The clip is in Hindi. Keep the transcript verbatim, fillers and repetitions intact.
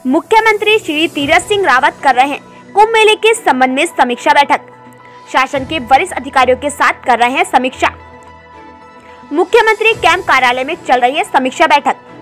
मुख्यमंत्री श्री तीरथ सिंह रावत कर रहे हैं कुंभ मेले के संबंध में समीक्षा बैठक। शासन के वरिष्ठ अधिकारियों के साथ कर रहे हैं समीक्षा। मुख्यमंत्री कैंप कार्यालय में चल रही है समीक्षा बैठक।